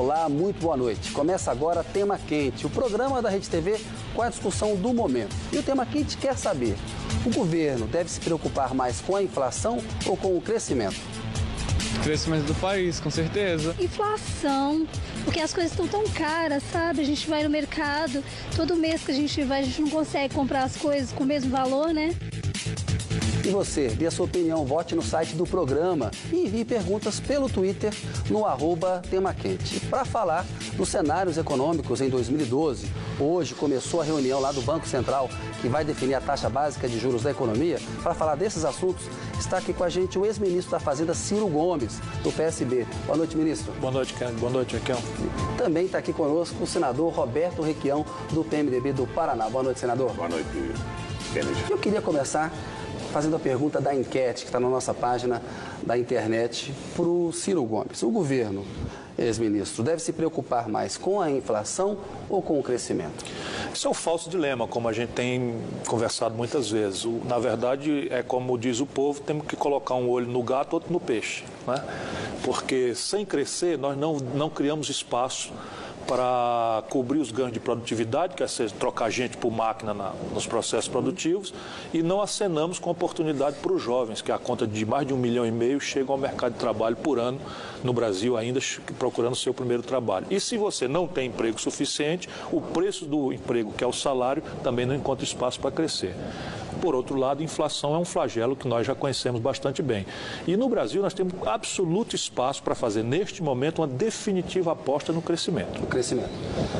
Olá, muito boa noite. Começa agora Tema Quente, o programa da Rede TV com a discussão do momento. E o Tema Quente quer saber, o governo deve se preocupar mais com a inflação ou com o crescimento? Crescimento do país, com certeza. Inflação, porque as coisas estão tão caras, sabe? A gente vai no mercado, todo mês que a gente vai, a gente não consegue comprar as coisas com o mesmo valor, né? E você, dê a sua opinião, vote no site do programa e envie perguntas pelo Twitter no @TemaQuente. Para falar dos cenários econômicos em 2012, hoje começou a reunião lá do Banco Central, que vai definir a taxa básica de juros da economia. Para falar desses assuntos, está aqui com a gente o ex-ministro da Fazenda, Ciro Gomes, do PSB. Boa noite, ministro. Boa noite, Kennedy. Boa noite, Raquel. Também está aqui conosco o senador Roberto Requião, do PMDB do Paraná. Boa noite, senador. Boa noite, Kennedy. Eu queria começar fazendo a pergunta da enquete que está na nossa página da internet para o Ciro Gomes. O governo, ex-ministro, deve se preocupar mais com a inflação ou com o crescimento? Isso é um falso dilema, como a gente tem conversado muitas vezes. Na verdade, é como diz o povo, temos que colocar um olho no gato, outro no peixe, né? Porque sem crescer, nós não criamos espaço para cobrir os ganhos de produtividade, que é trocar gente por máquina nos processos produtivos, e não acenamos com oportunidade para os jovens, que a conta de mais de 1,5 milhão chegam ao mercado de trabalho por ano no Brasil, ainda procurando o seu primeiro trabalho. E se você não tem emprego suficiente, o preço do emprego, que é o salário, também não encontra espaço para crescer. Por outro lado, a inflação é um flagelo que nós já conhecemos bastante bem. E no Brasil nós temos absoluto espaço para fazer, neste momento, uma definitiva aposta no crescimento. O crescimento.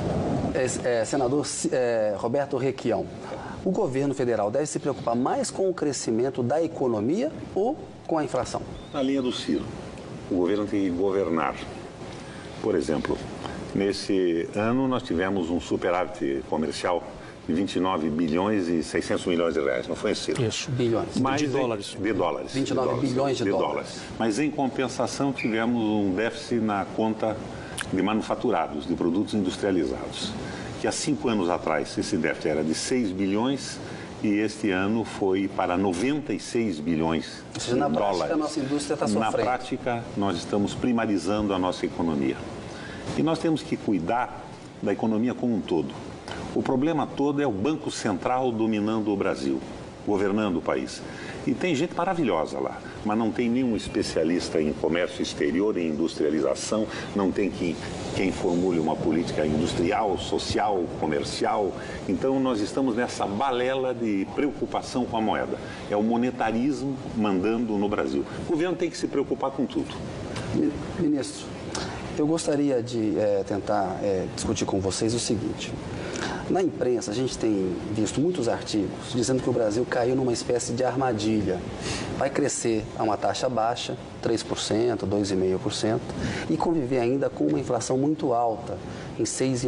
Senador Roberto Requião, o governo federal deve se preocupar mais com o crescimento da economia ou com a inflação? Na linha do Ciro, o governo tem que governar. Por exemplo, nesse ano nós tivemos um superávit comercial de 29 bilhões e 600 milhões de reais, não foi esse? Isso, bilhões. De dólares. De dólares. 29 bilhões de dólares. Mas em compensação tivemos um déficit na conta de manufaturados, de produtos industrializados, que há 5 anos atrás esse déficit era de 6 bilhões e este ano foi para 96 bilhões Ou seja, na de dólares. prática, a nossa indústria está sofrendo. Na prática, nós estamos primarizando a nossa economia. E nós temos que cuidar da economia como um todo. O problema todo é o Banco Central dominando o Brasil, governando o país. E tem gente maravilhosa lá, mas não tem nenhum especialista em comércio exterior, em industrialização, não tem quem formule uma política industrial, social, comercial. Então nós estamos nessa balela de preocupação com a moeda. É o monetarismo mandando no Brasil. O governo tem que se preocupar com tudo. Ministro, eu gostaria de tentar discutir com vocês o seguinte. Na imprensa, a gente tem visto muitos artigos dizendo que o Brasil caiu numa espécie de armadilha. Vai crescer a uma taxa baixa, 3%, 2,5%, e conviver ainda com uma inflação muito alta, em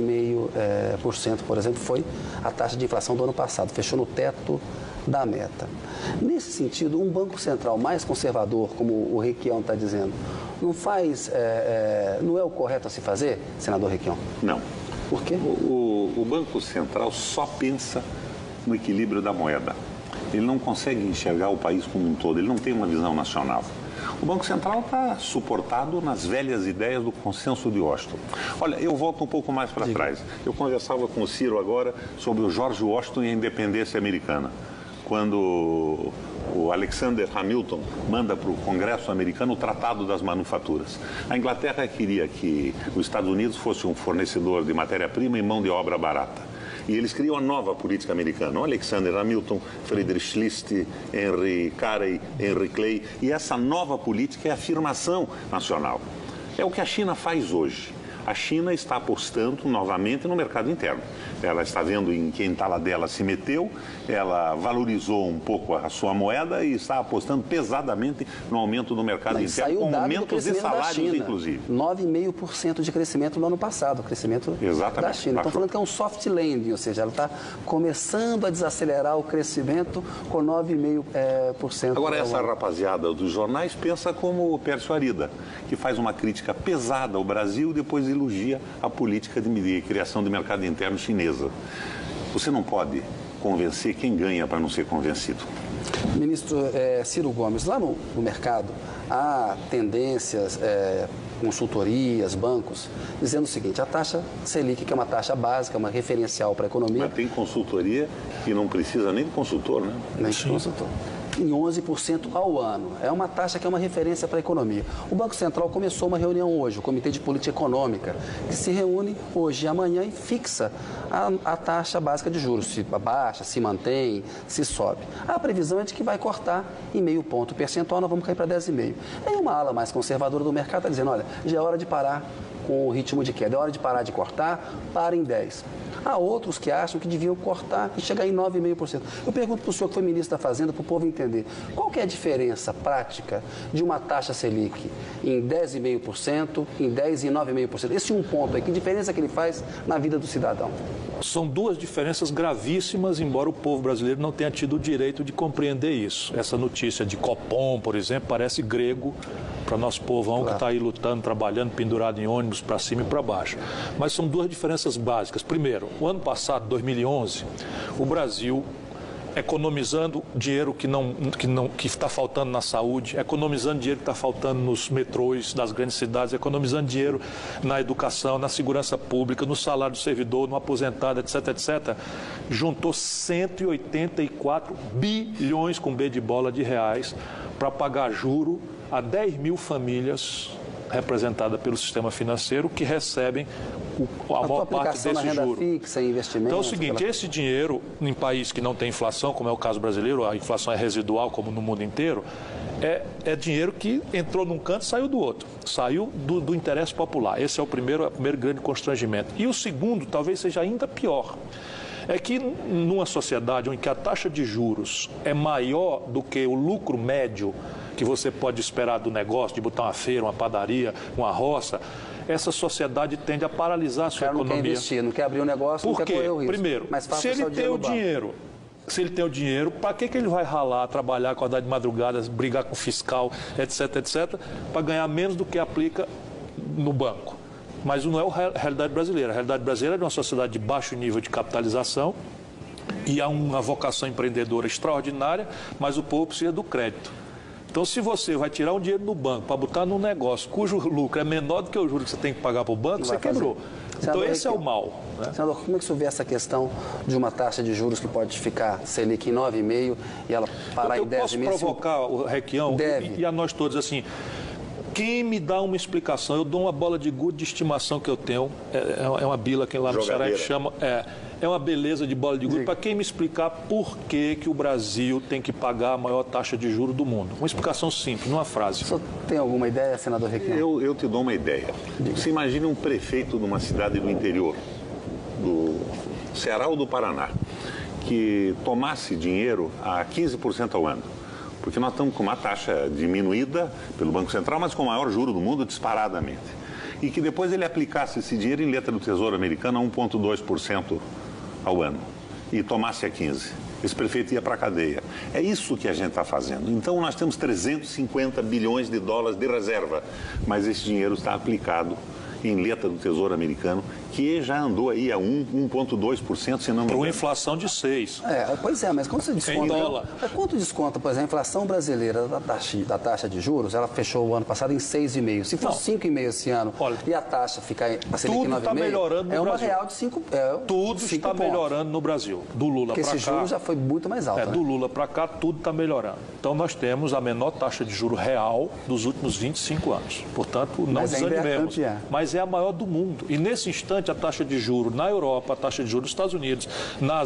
6,5%, por exemplo, foi a taxa de inflação do ano passado, fechou no teto da meta. Nesse sentido, um Banco Central mais conservador, como o Requião está dizendo, não é o correto a se fazer, senador Requião? Não. Por quê? O Banco Central só pensa no equilíbrio da moeda. Ele não consegue enxergar o país como um todo, ele não tem uma visão nacional. O Banco Central está suportado nas velhas ideias do consenso de Washington. Olha, eu volto um pouco mais para trás. Eu conversava com o Ciro agora sobre o George Washington e a independência americana. Quando o Alexander Hamilton manda para o Congresso americano o Tratado das Manufaturas. A Inglaterra queria que os Estados Unidos fosse um fornecedor de matéria-prima e mão de obra barata. E eles criam a nova política americana. O Alexander Hamilton, Friedrich List, Henry Carey, Henry Clay. E essa nova política é a afirmação nacional. É o que a China faz hoje. A China está apostando novamente no mercado interno. Ela está vendo em que a entaladela se meteu, ela valorizou um pouco a sua moeda e está apostando pesadamente no aumento do mercado interno, com aumentos de salários, inclusive. 9,5% de crescimento no ano passado, o crescimento da China. Estão falando que é um soft landing, ou seja, ela está começando a desacelerar o crescimento com 9,5%. Agora, essa rapaziada dos jornais pensa como o Pércio Arida, que faz uma crítica pesada ao Brasil e depois elogia a política de criação de mercado interno chinesa. Você não pode convencer quem ganha para não ser convencido. Ministro Ciro Gomes, lá no mercado há tendências consultorias, bancos, dizendo o seguinte: a taxa Selic, que é uma taxa básica, uma referencial para a economia... Mas tem consultoria que não precisa nem de consultor, né? Nem de consultor. Em 11% ao ano. É uma taxa que é uma referência para a economia. O Banco Central começou uma reunião hoje, o Comitê de Política Econômica, que se reúne hoje e amanhã e fixa a taxa básica de juros, se baixa, se mantém, se sobe. A previsão é de que vai cortar em meio ponto percentual, nós vamos cair para 10,5%. Aí uma ala mais conservadora do mercado está dizendo: olha, já é hora de parar com o ritmo de queda, é hora de parar de cortar, para em 10%. Há outros que acham que deviam cortar e chegar em 9,5%. Eu pergunto para o senhor, que foi ministro da Fazenda, para o povo entender, qual que é a diferença prática de uma taxa Selic em 10,5%, em 10% e 9,5%? Esse ponto aí, que diferença que ele faz na vida do cidadão? São duas diferenças gravíssimas, embora o povo brasileiro não tenha tido o direito de compreender isso. Essa notícia de Copom, por exemplo, parece grego para nosso povão que está aí lutando, trabalhando, pendurado em ônibus para cima e para baixo. Mas são duas diferenças básicas. Primeiro, o ano passado, 2011, o Brasil, economizando dinheiro que está faltando na saúde, economizando dinheiro que está faltando nos metrôs das grandes cidades, economizando dinheiro na educação, na segurança pública, no salário do servidor, no aposentado, etc., etc., juntou 184 bilhões com B de bola de reais para pagar juro a 10 mil famílias representadas pelo sistema financeiro que recebem a maior parte desse juro. Fixa, investimento, então é o seguinte, esse dinheiro em país que não tem inflação, como é o caso brasileiro, a inflação é residual como no mundo inteiro, é dinheiro que entrou num canto e saiu do outro, saiu do interesse popular. Esse é o primeiro grande constrangimento. E o segundo, talvez seja ainda pior, é que numa sociedade em que a taxa de juros é maior do que o lucro médio que você pode esperar do negócio, de botar uma feira, uma padaria, uma roça, essa sociedade tende a paralisar a sua economia. Não quer investir, não quer abrir um negócio, não quer correr o risco. Primeiro, se ele tem o dinheiro, para que ele vai ralar, trabalhar, acordar de madrugada, brigar com o fiscal, etc., etc., para ganhar menos do que aplica no banco? Mas não é a realidade brasileira. A realidade brasileira é de uma sociedade de baixo nível de capitalização e há uma vocação empreendedora extraordinária, mas o povo precisa do crédito. Então, se você vai tirar um dinheiro do banco para botar num negócio cujo lucro é menor do que o juro que você tem que pagar para o banco, você quebrou. Então, esse é o mal. Né? Senador, como é que o senhor vê essa questão de uma taxa de juros que pode ficar Selic em 9,5% e ela parar em 10,5%? Eu posso provocar o Requião e a nós todos assim... Quem me dá uma explicação, eu dou uma bola de gude de estimação que eu tenho, é uma bila que lá no Ceará que chama, é uma beleza de bola de gude, para quem me explicar por que o Brasil tem que pagar a maior taxa de juros do mundo. Uma explicação simples, numa frase. O senhor tem alguma ideia, senador Requião? Eu te dou uma ideia. Você imagina um prefeito de uma cidade do interior, do Ceará ou do Paraná, que tomasse dinheiro a 15% ao ano. Porque nós estamos com uma taxa diminuída pelo Banco Central, mas com o maior juro do mundo disparadamente. E que depois ele aplicasse esse dinheiro em letra do Tesouro Americano a 1,2% ao ano e tomasse a 15%. Esse prefeito ia para a cadeia. É isso que a gente está fazendo. Então nós temos 350 bilhões de dólares de reserva, mas esse dinheiro está aplicado em letra do Tesouro Americano, que já andou aí a 1,2%, se não me engano. Para uma inflação de 6%. Pois é, mas quando você desconta... Em dólar. Quanto desconta, por exemplo, a inflação brasileira da taxa de juros, ela fechou o ano passado em 6,5%. Se for 5,5% esse ano, olha, e a taxa ficar a Selic em 9,5%, está melhorando no Brasil. Uma real de 5 Tudo está pontos. Melhorando no Brasil. Do Lula para cá... Porque esse juro já foi muito mais alto. Do Lula para cá, tudo está melhorando. Então, nós temos a menor taxa de juro real dos últimos 25 anos. Portanto, não desanimemos. Mas é a maior do mundo. E nesse instante, a taxa de juros na Europa, a taxa de juros nos Estados Unidos, na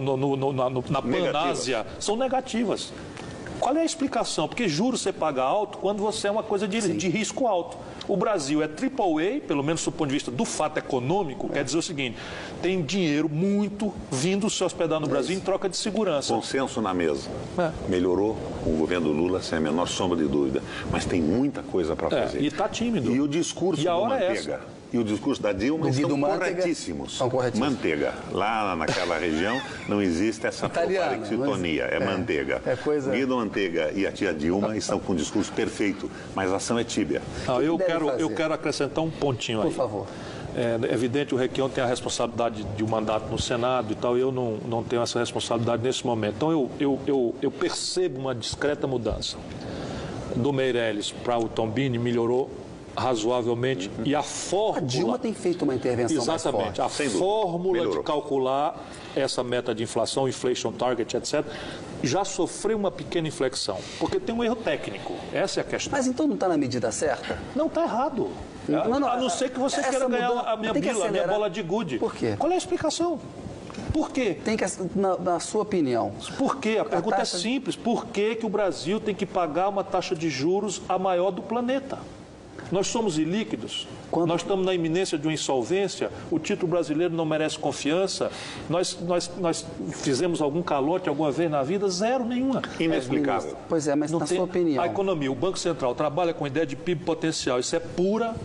Panásia, são negativas. Qual é a explicação? Porque juros você paga alto quando você é uma coisa de risco alto. O Brasil é AAA, pelo menos do ponto de vista do fato econômico, quer dizer o seguinte, tem dinheiro muito vindo se hospedar no Brasil em troca de segurança. Consenso na mesa. Melhorou com o governo Lula, sem a menor sombra de dúvida. Mas tem muita coisa para fazer. E está tímido. E o discurso do Manteiga e o discurso da Dilma estão corretíssimos. Manteiga. Lá naquela região não existe essa parexitonia. É Manteiga. Guido Manteiga e a tia Dilma estão com um discurso perfeito, mas a ação é tíbia. Eu quero acrescentar um pontinho aí. Por favor. É evidente, o Requião tem a responsabilidade de um mandato no Senado e tal, eu não tenho essa responsabilidade nesse momento. Então, eu percebo uma discreta mudança. Do Meirelles para o Tombini melhorou razoavelmente e a fórmula... A Dilma tem feito uma intervenção Exatamente, mais forte. a fórmula de calcular essa meta de inflação, inflation target, etc., já sofreu uma pequena inflexão, porque tem um erro técnico, essa é a questão. Mas então não está na medida certa? Não, está errado. A não ser que você queira ganhar a minha bila, a minha bola de gude. Por quê? Qual é a explicação? Por quê? Tem que, na sua opinião... Por quê? A pergunta é simples. Por que o Brasil tem que pagar uma taxa de juros a maior do planeta? Nós somos ilíquidos, nós estamos na iminência de uma insolvência, o título brasileiro não merece confiança, nós fizemos algum calote alguma vez na vida? Zero, nenhuma. Inexplicável. Pois é, mas na sua opinião... A economia, o Banco Central trabalha com a ideia de PIB potencial, isso é puro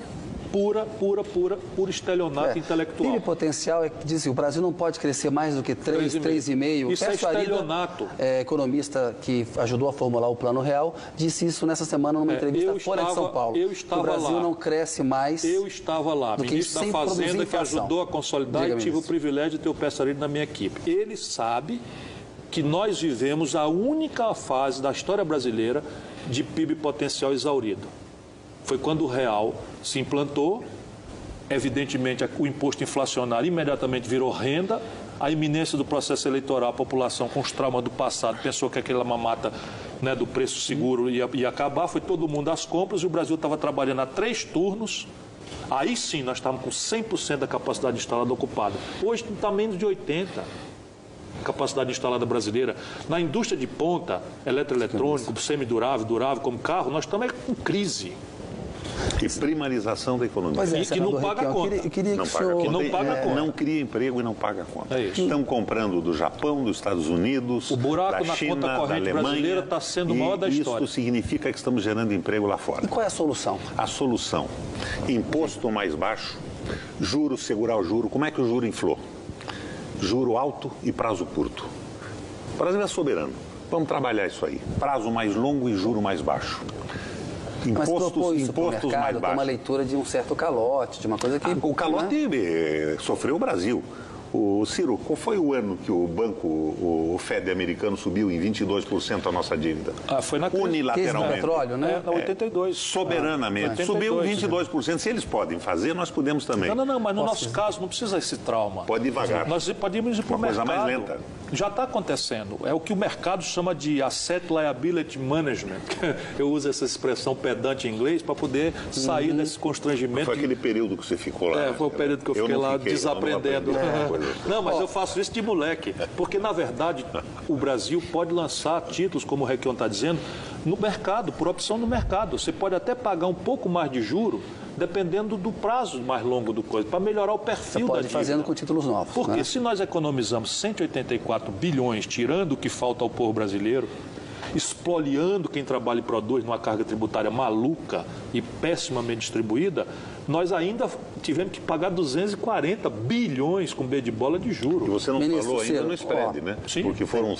estelionato intelectual. PIB potencial é que diz que o Brasil não pode crescer mais do que 3,5. Isso é estelionato. Economista que ajudou a formular o Plano Real, disse isso nessa semana numa entrevista à Folha de São Paulo. Eu estava lá. O Brasil não cresce mais. Eu estava lá, ministro da Fazenda, que ajudou a consolidar, e tive o privilégio de ter o Pessarino na minha equipe. Ele sabe que nós vivemos a única fase da história brasileira de PIB potencial exaurido. Foi quando o real se implantou, evidentemente o imposto inflacionário imediatamente virou renda, a iminência do processo eleitoral, a população com os traumas do passado pensou que aquela mamata, né, do preço seguro ia acabar, foi todo mundo às compras e o Brasil estava trabalhando a 3 turnos, aí sim nós estávamos com 100% da capacidade instalada ocupada. Hoje está menos de 80%. Capacidade instalada brasileira. Na indústria de ponta, eletroeletrônico, semidurável, durável, como carro, nós estamos com crise. E primarização da economia. Pois é, que não paga a conta. Não cria emprego e não paga a conta. É isso. Estão comprando do Japão, dos Estados Unidos, o buraco da China, na conta corrente da Alemanha, brasileira está sendo o maior da história. Isso significa que estamos gerando emprego lá fora. E qual é a solução? A solução, imposto mais baixo, juros, segurar o juro. Como é que o juro inflou? Juro alto e prazo curto. O Brasil é soberano. Vamos trabalhar isso aí. Prazo mais longo e juro mais baixo. Impostos mais baixos. Uma leitura de um certo calote, de uma coisa que... O calote sofreu o Brasil. O Ciro, qual foi o ano que o banco, o Fed americano subiu em 22% a nossa dívida? Foi na unilateralmente. Petróleo, né? Na 82. Soberanamente. Subiu 22%. Se eles podem fazer, nós podemos também. Não, mas no nosso caso não precisa esse trauma. Pode devagar. Nós podemos ir para o mercado. Coisa mais lenta. Já está acontecendo. É o que o mercado chama de Asset Liability Management. Eu uso essa expressão pedante em inglês para poder sair desse constrangimento. Foi aquele período que você ficou lá. Foi o período que eu fiquei lá desaprendendo. Não, mas eu faço isso de moleque. Porque, na verdade, o Brasil pode lançar títulos, como o Requião está dizendo, no mercado, por opção no mercado. Você pode até pagar um pouco mais de juro, dependendo do prazo mais longo do coisa, para melhorar o perfil da dívida. Pode fazendo com títulos novos. Porque se nós economizamos 184 bilhões, tirando o que falta ao povo brasileiro, espoliando quem trabalha e produz numa carga tributária maluca e pessimamente distribuída, nós ainda tivemos que pagar 240 bilhões com B de bola de juros. E você não falou ainda no spread, né? Sim. Porque foram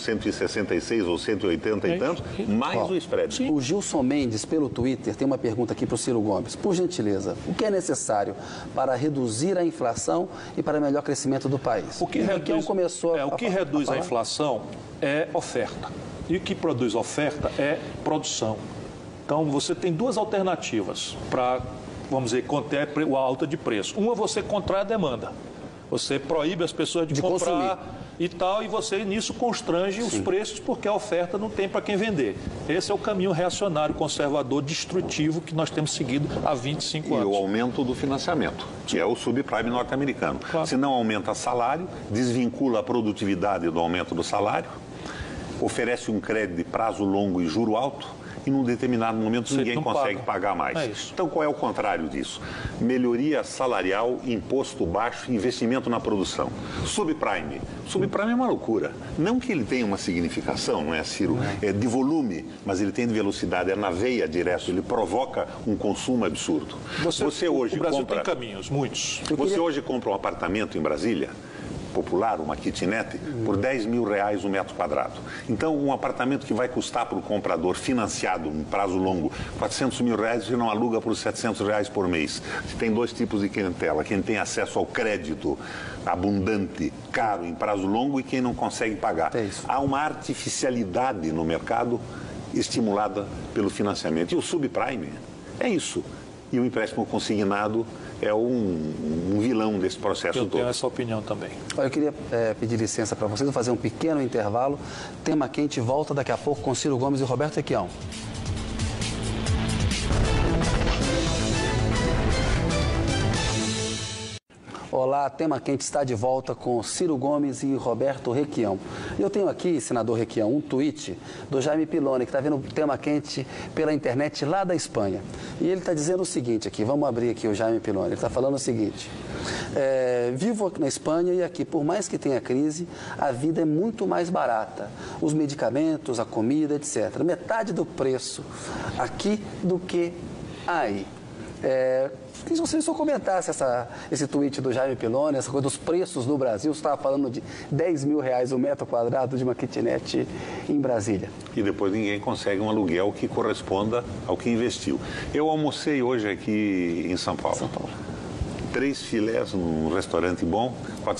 166 ou 180 e tantos, mais o spread. Sim. O Gilson Mendes, pelo Twitter, tem uma pergunta aqui para o Ciro Gomes. Por gentileza, o que é necessário para reduzir a inflação e para melhor crescimento do país? O que reduz a inflação é oferta. E o que produz oferta é produção. Então, você tem duas alternativas para, vamos dizer, conter a alta de preço. Uma, você contrai a demanda. Você proíbe as pessoas de comprar consumir. E tal, e você nisso constrange os preços porque a oferta não tem para quem vender. Esse é o caminho reacionário, conservador, destrutivo que nós temos seguido há 25 anos. E o aumento do financiamento, que é o subprime norte-americano. Claro. Se não aumenta salário, desvincula a produtividade do aumento do salário, oferece um crédito de prazo longo e juro alto, e num determinado momento ninguém consegue pagar mais. Então, qual é o contrário disso? Melhoria salarial, imposto baixo, investimento na produção. Subprime. Subprime é uma loucura. Não que ele tenha uma significação, não é, Ciro? É de volume, mas ele tem de velocidade, é na veia direto, ele provoca um consumo absurdo. Você hoje o Brasil tem caminhos, muitos. Você hoje compra um apartamento em Brasília, popular, uma kitnet, por 10 mil reais o metro quadrado. Então, um apartamento que vai custar para o comprador, financiado em prazo longo, 400 mil reais, você não aluga por 700 reais por mês. Tem dois tipos de clientela, quem tem acesso ao crédito abundante, caro, em prazo longo, e quem não consegue pagar. Há uma artificialidade no mercado estimulada pelo financiamento. E o subprime é isso. e o empréstimo consignado é um vilão desse processo todo. Eu tenho essa opinião também. Eu queria pedir licença para vocês, vou fazer um pequeno intervalo. Tema Quente volta daqui a pouco com Ciro Gomes e Roberto Requião. Olá, Tema Quente está de volta com Ciro Gomes e Roberto Requião. Eu tenho aqui, senador Requião, um tweet do Jaime Piloni, que está vendo o Tema Quente pela internet lá da Espanha. E ele está dizendo o seguinte aqui, vamos abrir aqui o Jaime Piloni, ele está falando o seguinte: vivo na Espanha e aqui, por mais que tenha crise, a vida é muito mais barata. Os medicamentos, a comida, etc. Metade do preço aqui do que aí. Queria que você só comentasse esse tweet do Jaime Piloni, essa coisa dos preços no Brasil. Você estava falando de R$10 mil o metro quadrado de uma kitnet em Brasília. E depois ninguém consegue um aluguel que corresponda ao que investiu. Eu almocei hoje aqui em São Paulo. 3 filés num restaurante bom,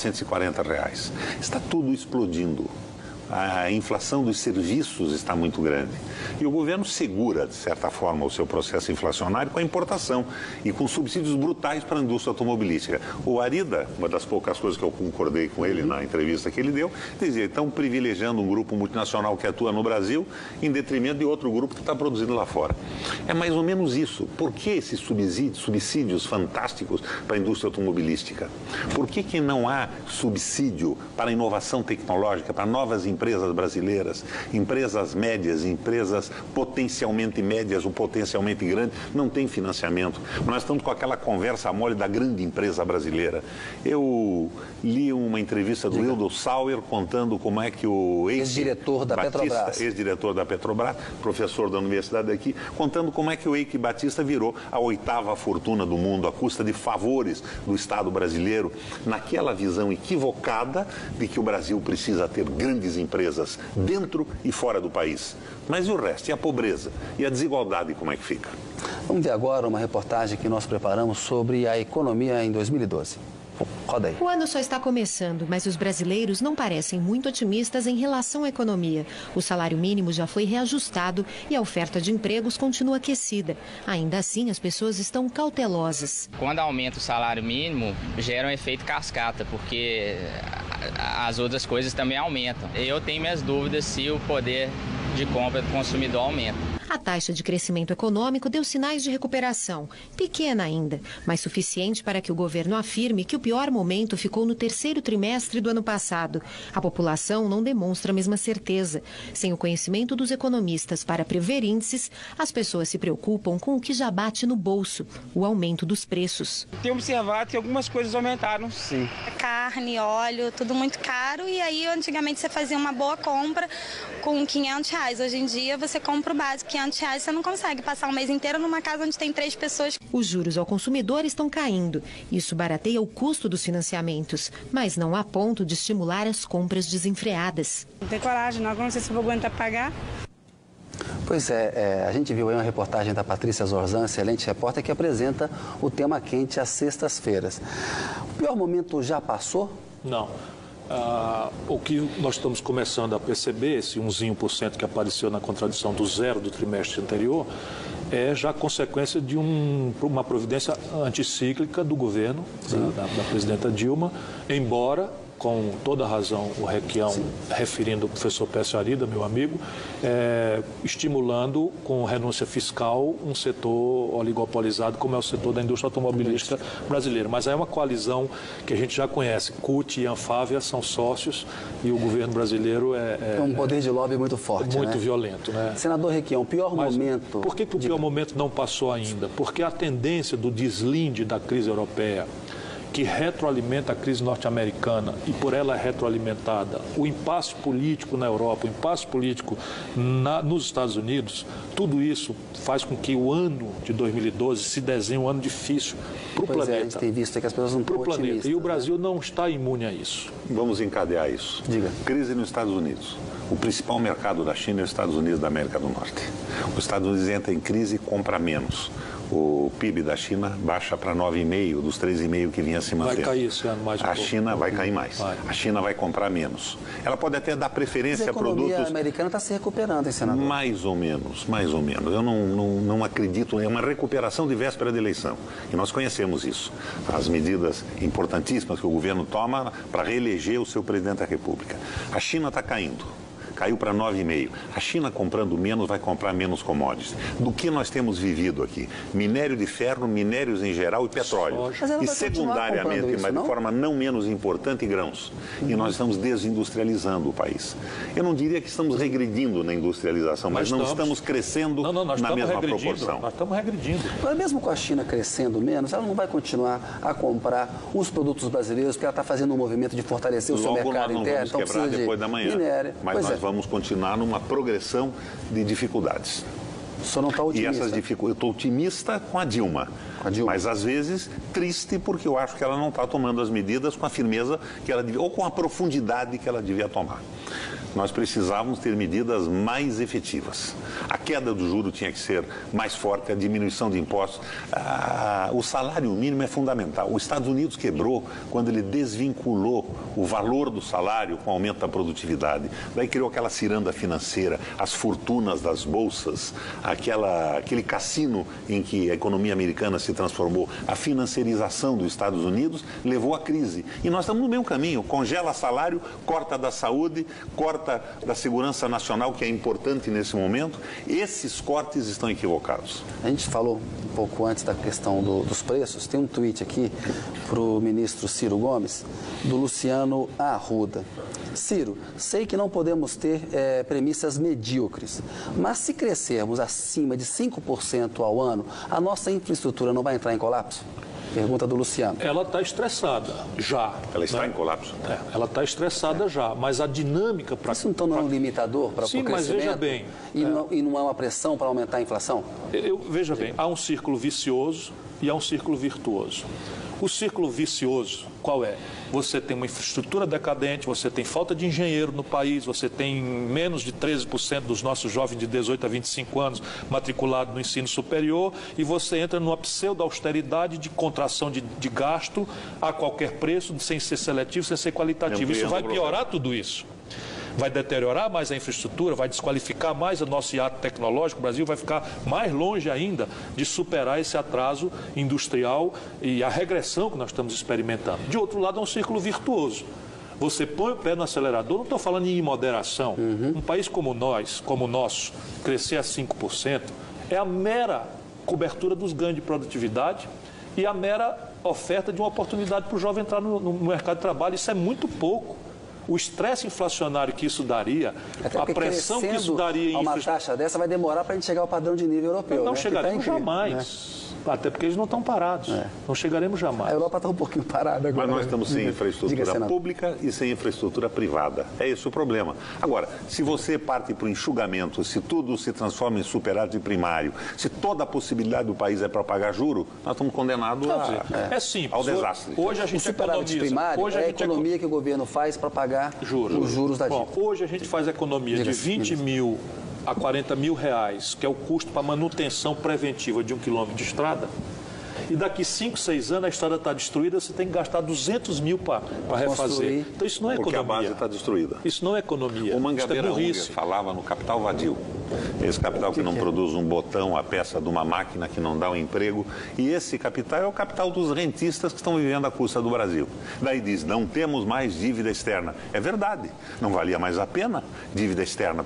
R$440. Está tudo explodindo. A inflação dos serviços está muito grande. E o governo segura, de certa forma, o seu processo inflacionário com a importação e com subsídios brutais para a indústria automobilística. O Arida, uma das poucas coisas que eu concordei com ele na entrevista que ele deu, dizia: estão privilegiando um grupo multinacional que atua no Brasil em detrimento de outro grupo que está produzindo lá fora. É mais ou menos isso. Por que esses subsídios fantásticos para a indústria automobilística? Por que não há subsídio para a inovação tecnológica, para novas empresas brasileiras, empresas médias, empresas potencialmente médias ou potencialmente grandes? Não tem financiamento. Nós estamos com aquela conversa mole da grande empresa brasileira. Eu li uma entrevista do Hildo Sauer contando como é que o ex-diretor da Petrobras, ex-diretor da Petrobras, professor da universidade aqui, contando como é que o Eike Batista virou a 8ª fortuna do mundo à custa de favores do Estado brasileiro, naquela visão equivocada de que o Brasil precisa ter grandes empresas dentro e fora do país. Mas e o resto? E a pobreza? E a desigualdade, como é que fica? Vamos ver agora uma reportagem que nós preparamos sobre a economia em 2012. Roda aí. O ano só está começando, mas os brasileiros não parecem muito otimistas em relação à economia. O salário mínimo já foi reajustado e a oferta de empregos continua aquecida. Ainda assim, as pessoas estão cautelosas. Quando aumenta o salário mínimo, gera um efeito cascata, porque as outras coisas também aumentam. Eu tenho minhas dúvidas se o poder de compra do consumidor aumenta. A taxa de crescimento econômico deu sinais de recuperação, pequena ainda, mas suficiente para que o governo afirme que o pior momento ficou no 3º trimestre do ano passado. A população não demonstra a mesma certeza. Sem o conhecimento dos economistas para prever índices, as pessoas se preocupam com o que já bate no bolso, o aumento dos preços. Tem observado que algumas coisas aumentaram, sim. Carne, óleo, tudo muito caro, e aí antigamente você fazia uma boa compra com R$500. Hoje em dia você compra o básico, R$500, você não consegue passar um mês inteiro numa casa onde tem 3 pessoas. Os juros ao consumidor estão caindo. Isso barateia o custo dos financiamentos, mas não a ponto de estimular as compras desenfreadas. Não tem coragem, não sei se vou aguentar pagar. Pois é, a gente viu aí uma reportagem da Patrícia Zorzan, excelente repórter, que apresenta o Tema Quente às sextas-feiras. O pior momento já passou? Não. O que nós estamos começando a perceber, esse 1% que apareceu na contradição do zero do trimestre anterior, é já consequência de uma providência anticíclica do governo, da presidenta Dilma, embora, com toda a razão, o Requião, referindo ao professor Pécio Arida, meu amigo, estimulando com renúncia fiscal um setor oligopolizado como é o setor da indústria automobilística brasileira. Mas é uma coalizão que a gente já conhece. CUT e Anfávia são sócios e o governo brasileiro é um poder de lobby muito forte, muito violento, né? Senador Requião, o pior momento... Por que o pior momento não passou ainda? Porque a tendência do deslinde da crise europeia, que retroalimenta a crise norte-americana e por ela é retroalimentada, o impasse político na Europa, o impasse político nos Estados Unidos, tudo isso faz com que o ano de 2012 se desenhe um ano difícil para o planeta. A gente tem visto que as pessoas não estão otimistas. E o Brasil não está imune a isso. Vamos encadear isso. Diga. Crise nos Estados Unidos. O principal mercado da China é os Estados Unidos da América do Norte. Os Estados Unidos entram em crise e compra menos. o PIB da China baixa para 9,5% dos 13,5% que vinha se mantendo. Vai cair esse ano mais um pouco. A China vai cair mais. A China vai comprar menos. Ela pode até dar preferência a produtos... A economia americana está se recuperando, hein, senador? Mais ou menos, mais ou menos. Eu não acredito, é uma recuperação de véspera de eleição. E nós conhecemos isso. As medidas importantíssimas que o governo toma para reeleger o seu presidente da República. A China está caindo. Caiu para 9,5%. A China comprando menos vai comprar menos commodities. Do que nós temos vivido aqui? Minério de ferro, minérios em geral e petróleo. E secundariamente, mas de forma não menos importante, grãos. E nós estamos desindustrializando o país. Eu não diria que estamos regredindo na industrialização, mas não estamos crescendo na mesma proporção. Nós estamos regredindo. Mas mesmo com a China crescendo menos, ela não vai continuar a comprar os produtos brasileiros, porque ela está fazendo um movimento de fortalecer o seu mercado interno. Então precisa depois da manhã. Minério. Mas nós vamos continuar numa progressão de dificuldades. O senhor não está otimista? E essas dificuldades, eu estou otimista com a Dilma. Mas às vezes triste porque eu acho que ela não está tomando as medidas com a firmeza que ela devia, ou com a profundidade que ela devia tomar. Nós precisávamos ter medidas mais efetivas. A queda do juro tinha que ser mais forte, a diminuição de impostos. O salário mínimo é fundamental. Os Estados Unidos quebrou quando ele desvinculou o valor do salário com o aumento da produtividade. Daí criou aquela ciranda financeira, as fortunas das bolsas, aquele cassino em que a economia americana se transformou. A financiarização dos Estados Unidos levou à crise. E nós estamos no mesmo caminho. Congela salário, corta da saúde, corta da segurança nacional, que é importante nesse momento. Esses cortes estão equivocados. A gente falou um pouco antes da questão dos preços. Tem um tweet aqui para o ministro Ciro Gomes, do Luciano Arruda. Ciro, sei que não podemos ter premissas medíocres, mas se crescermos acima de 5% ao ano, a nossa infraestrutura não vai entrar em colapso? Pergunta do Luciano. Ela está estressada já. Ela está em colapso? Ela está estressada já, mas a dinâmica para... Isso não está um limitador para o crescimento? Sim, mas veja bem... E não é uma pressão para aumentar a inflação? Veja bem, há um círculo vicioso e há um círculo virtuoso. O círculo vicioso, qual é? Você tem uma infraestrutura decadente, você tem falta de engenheiro no país, você tem menos de 13% dos nossos jovens de 18 a 25 anos matriculados no ensino superior e você entra numa pseudo-austeridade de contração de gasto a qualquer preço, sem ser seletivo, sem ser qualitativo. Isso vai piorar tudo isso. Vai deteriorar mais a infraestrutura, vai desqualificar mais o nosso hiato tecnológico. O Brasil vai ficar mais longe ainda de superar esse atraso industrial e a regressão que nós estamos experimentando. De outro lado, é um círculo virtuoso. Você põe o pé no acelerador, não estou falando em imoderação. Um país como nós, como o nosso, crescer a 5% é a mera cobertura dos ganhos de produtividade e a mera oferta de uma oportunidade para o jovem entrar no mercado de trabalho. Isso é muito pouco. O estresse inflacionário que isso daria, a pressão que isso daria em uma taxa dessa vai demorar para a gente chegar ao padrão de nível europeu. Não chegaremos jamais. Até porque eles não estão parados. Não chegaremos jamais. A Europa está um pouquinho parada agora. Mas nós estamos sem infraestrutura pública e sem infraestrutura privada. É esse o problema. Agora, se você parte para o enxugamento, se tudo se transforma em superávit primário, se toda a possibilidade do país é para pagar juro, nós estamos condenados ao desastre. Hoje a gente o superávit primário é a economia que o governo faz para pagar os juros da dívida. Hoje a gente faz economia de 20 mil a 40 mil reais, que é o custo para manutenção preventiva de 1 quilômetro de estrada, e daqui 5, 6 anos a estrada está destruída, você tem que gastar 200 mil para refazer. Então isso não é economia. Porque a base está destruída. Isso não é economia. O Mangabeira Unger falava no capital vadio. Esse capital que não produz um botão, a peça de uma máquina que não dá um emprego. E esse capital é o capital dos rentistas que estão vivendo à custa do Brasil. Daí diz, não temos mais dívida externa. É verdade, não valia mais a pena dívida externa.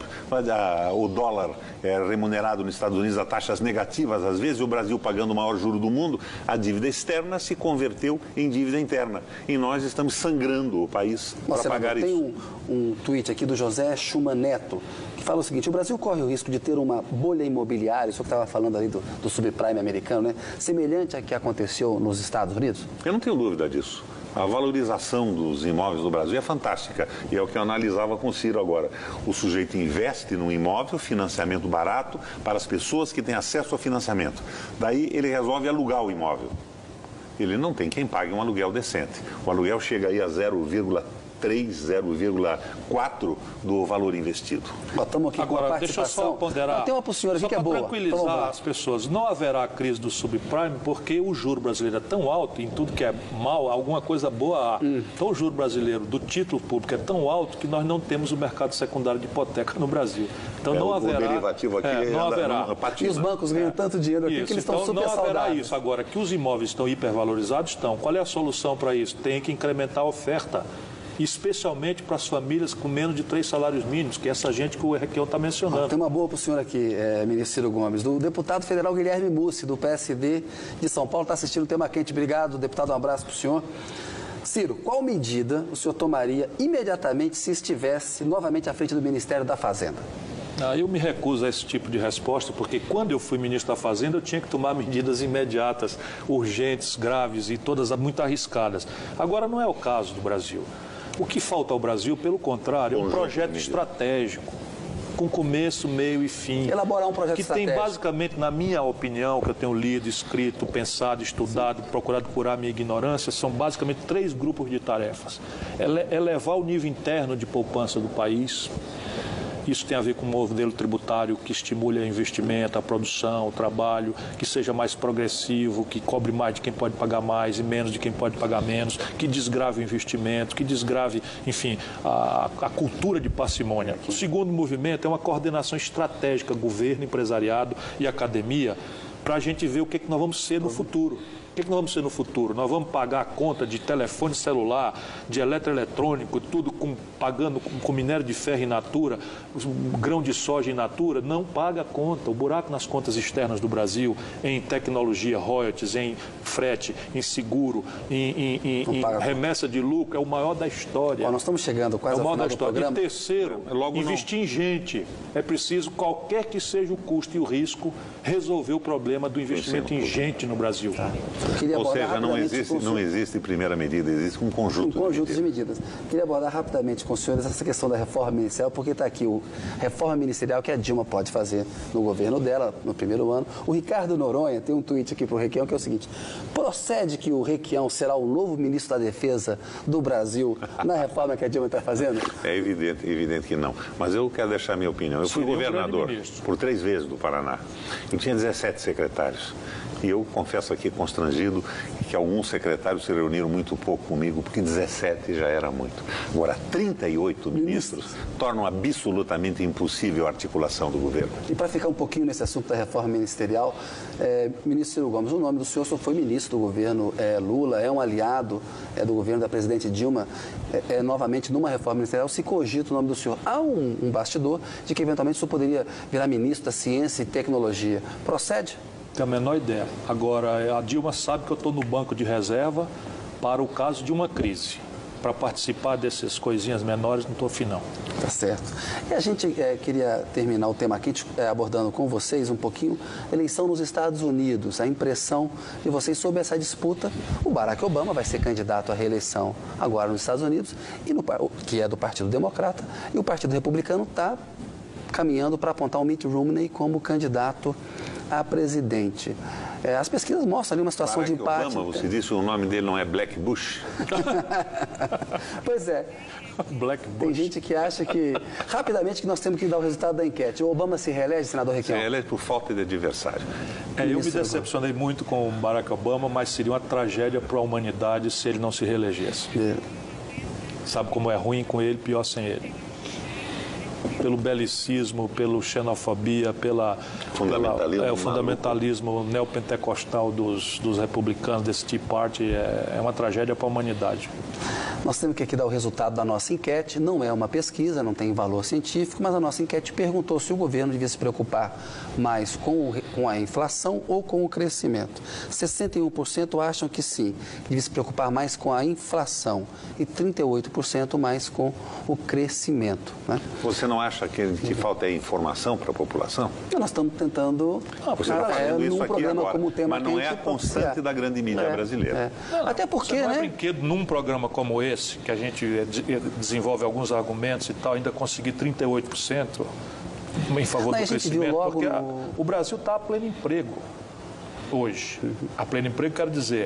O dólar é remunerado nos Estados Unidos a taxas negativas, às vezes o Brasil pagando o maior juro do mundo, a dívida externa se converteu em dívida interna. E nós estamos sangrando o país para pagar isso. Tem um tweet aqui do José Schumann Neto, que fala o seguinte: o Brasil corre o risco de ter uma bolha imobiliária, isso que estava falando ali do subprime americano, né? Semelhante a que aconteceu nos Estados Unidos? Eu não tenho dúvida disso. A valorização dos imóveis do Brasil é fantástica. E é o que eu analisava com o Ciro agora. O sujeito investe num imóvel, financiamento barato, para as pessoas que têm acesso ao financiamento. Daí ele resolve alugar o imóvel. Ele não tem quem pague um aluguel decente. O aluguel chega aí a 0,3%, 0,4 do valor investido. Estamos aqui agora, com a deixa eu só ponderar. Tem uma para o senhor aqui que é boa. Para tranquilizar as pessoas, não haverá crise do subprime porque o juro brasileiro é tão alto, em tudo que é mal, alguma coisa boa há. Então o juro brasileiro do título público é tão alto que nós não temos o mercado secundário de hipoteca no Brasil. Então não haverá. O derivativo aqui não haverá. E os bancos ganham tanto dinheiro aqui que eles estão super saudáveis. Não haverá isso. Agora, que os imóveis estão hipervalorizados, estão. Qual é a solução para isso? Tem que incrementar a oferta, especialmente para as famílias com menos de 3 salários mínimos, que é essa gente que o Requião está mencionando. Tem uma boa para o senhor aqui, ministro Ciro Gomes, do deputado federal Guilherme Mussi, do PSD de São Paulo, está assistindo o Tema Quente. Obrigado, deputado, um abraço para o senhor. Ciro, qual medida o senhor tomaria imediatamente se estivesse novamente à frente do Ministério da Fazenda? Eu me recuso a esse tipo de resposta, porque quando eu fui ministro da Fazenda, eu tinha que tomar medidas imediatas, urgentes, graves e todas muito arriscadas. Agora, não é o caso do Brasil. O que falta ao Brasil, pelo contrário, é um projeto estratégico, com começo, meio e fim. Elaborar um projeto estratégico. Que tem basicamente, na minha opinião, que eu tenho lido, escrito, pensado, estudado, procurado curar minha ignorância, são basicamente 3 grupos de tarefas. Elevar o nível interno de poupança do país. Isso tem a ver com um modelo tributário que estimule o investimento, a produção, o trabalho, que seja mais progressivo, que cobre mais de quem pode pagar mais e menos de quem pode pagar menos, que desgrave o investimento, que desgrave, enfim, a cultura de parcimônia. O segundo movimento é uma coordenação estratégica, governo, empresariado e academia, para a gente ver o que nós vamos ser no futuro. O que nós vamos ser no futuro? Nós vamos pagar a conta de telefone celular, de eletroeletrônico, tudo pagando com minério de ferro in natura, grão de soja in natura? Não paga a conta. O buraco nas contas externas do Brasil, em tecnologia, royalties, em frete, em seguro, em remessa de lucro, é o maior da história. Nós estamos chegando quase ao final do programa. E terceiro, investir em gente. É preciso, qualquer que seja o custo e o risco, resolver o problema do investimento em gente no Brasil. Ou seja, não existe primeira medida, existe um conjunto de medidas. Queria abordar rapidamente com os senhores essa questão da reforma ministerial, porque está aqui a reforma ministerial que a Dilma pode fazer no governo dela, no primeiro ano. O Ricardo Noronha tem um tweet aqui para o Requião que é o seguinte: procede que o Requião será o novo ministro da Defesa do Brasil na reforma que a Dilma está fazendo? É evidente que não. Mas eu quero deixar a minha opinião. Eu fui governador por 3 vezes do Paraná. Eu tinha 17 secretários. E eu confesso aqui constrangido que alguns secretários se reuniram muito pouco comigo, porque 17 já era muito. Agora, 38 ministros tornam absolutamente impossível a articulação do governo. E para ficar um pouquinho nesse assunto da reforma ministerial, ministro Ciro Gomes, o nome do senhor foi ministro do governo Lula, é um aliado do governo da presidente Dilma, novamente numa reforma ministerial, se cogita o nome do senhor. Há um bastidor de que eventualmente o senhor poderia virar ministro da Ciência e Tecnologia. Procede? Tenho a menor ideia. Agora, a Dilma sabe que eu estou no banco de reserva para o caso de uma crise. Para participar dessas coisinhas menores, não estou afim, não. Tá certo. E a gente queria terminar o tema aqui abordando com vocês um pouquinho a eleição nos Estados Unidos, a impressão de vocês sobre essa disputa. O Barack Obama vai ser candidato à reeleição agora nos Estados Unidos, que é do Partido Democrata, e o Partido Republicano está caminhando para apontar o Mitt Romney como candidato a presidente. As pesquisas mostram ali uma situação Barack de empate. Obama, você disse que o nome dele não é Black Bush? Pois é. Black Bush. Tem gente que acha que, rapidamente, que nós temos que dar o resultado da enquete. O Obama se reelege, senador Requião? Se reelege por falta de adversário. Eu me decepcionei muito com o Barack Obama, mas seria uma tragédia para a humanidade se ele não se reelegesse. Sabe como é ruim com ele, pior sem ele. Pelo belicismo, pela xenofobia, pelo fundamentalismo neopentecostal dos republicanos, desse Tea Party, é uma tragédia para a humanidade. Nós temos que aqui dar o resultado da nossa enquete. Não é uma pesquisa, não tem valor científico, mas a nossa enquete perguntou se o governo devia se preocupar mais com a inflação ou com o crescimento. 61% acham que sim, que devia se preocupar mais com a inflação e 38% mais com o crescimento. Né? Você não acha que falta informação para a população? Nós estamos tentando... Você está fazendo isso aqui agora, como tema mas não é a constante da grande mídia brasileira. Não, até porque, não é brinquedo num programa como esse, que a gente desenvolve alguns argumentos e tal, ainda conseguir 38% em favor do crescimento, porque o Brasil está a pleno emprego hoje. A pleno emprego, quero dizer,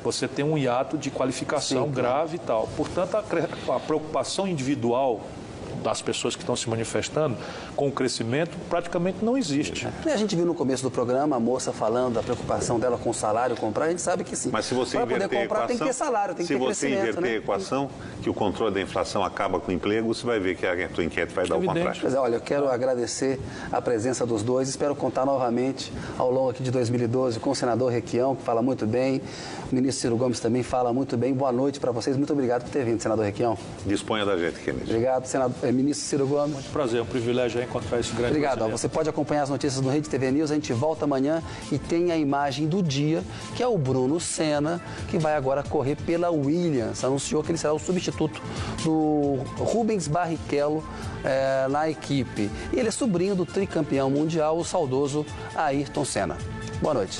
você tem um hiato de qualificação grave e tal. Portanto, a preocupação individual das pessoas que estão se manifestando com o crescimento praticamente não existe. E a gente viu no começo do programa a moça falando da preocupação dela com o salário, comprar, a gente sabe que sim. Mas se você para poder inverter comprar, a equação, tem que ter salário, tem que ter crescimento. Se você inverter a equação, que o controle da inflação acaba com o emprego, você vai ver que a tua enquete vai dar o contrário. Pois é, olha, eu quero agradecer a presença dos dois, espero contar novamente ao longo aqui de 2012 com o senador Requião, que fala muito bem, o ministro Ciro Gomes também fala muito bem. Boa noite para vocês, muito obrigado por ter vindo, senador Requião. Disponha da gente, Kennedy. Obrigado, ministro Ciro Gomes. Muito prazer, é um privilégio encontrar esse grande Obrigado. Você pode acompanhar as notícias no Rede TV News. A gente volta amanhã e tem a imagem do dia, que é o Bruno Senna, que vai agora correr pela Williams. Anunciou que ele será o substituto do Rubens Barrichello na equipe. E ele é sobrinho do tricampeão mundial, o saudoso Ayrton Senna. Boa noite.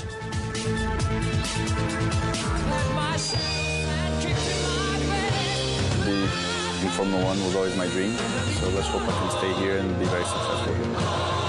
In Formula One was always my dream, so let's hope I can stay here and be very successful here.